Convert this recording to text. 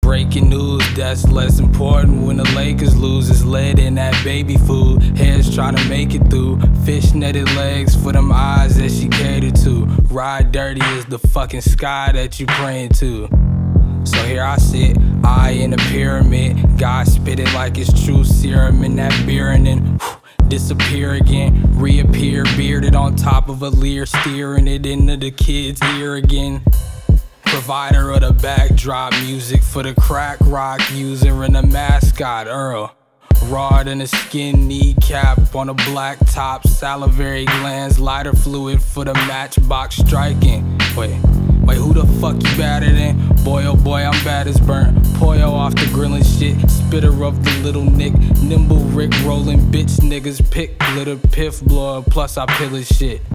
Breaking news, that's less important when the Lakers lose. It's lead in that baby food. Heads trying to make it through. Fish netted legs for them eyes that she catered to. Ride dirty is the fucking sky that you praying to. So here I sit, eye in a pyramid. God spit it like it's true serum in that beer, and then disappear again, reappear bearded on top of a Lear, steering it into the kid's ear again. Provider of the backdrop music for the crack rock user and the mascot Earl. Raw than a skin kneecap on a black top, salivary glands, lighter fluid for the matchbox striking. Wait, who the fuck you better than? Boy, oh boy, I'm bad as burnt. Poyo off the grillin' shit, spitter of the little Nick. Nimble Rick rollin' bitch niggas pick, glitter piff blower, plus I pillage shit.